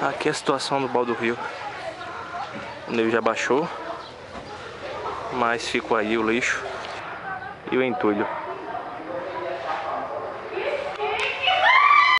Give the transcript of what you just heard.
Aqui é a situação do Baldo Rio. O nível já baixou, mas ficou aí o lixo e o entulho.